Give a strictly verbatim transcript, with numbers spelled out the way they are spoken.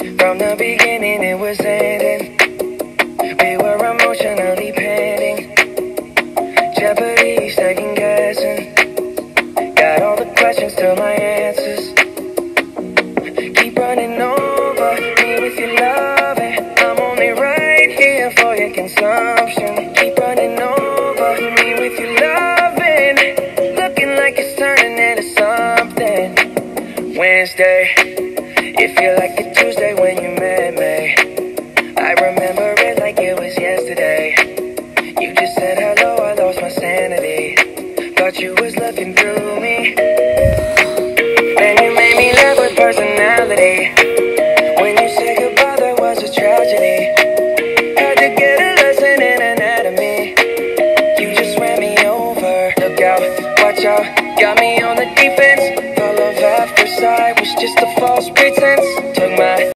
From the beginning it was ending. We were emotionally pending. Jeopardy, second guessing. Got all the questions to my answers. Keep running over me with your loving. I'm only right here for your consumption. Keep running over me with your loving. Looking like it's turning into something. Wednesday, it feel like a Tuesday when you met me. I remember it like it was yesterday. You just said hello, I lost my sanity. Thought you was looking through me. Then you made me laugh with personality. When you said goodbye, that was a tragedy. Had to get a lesson in anatomy. You just ran me over. Look out, watch out, got me on the defense. The love at first sight was just a false pretense. Took my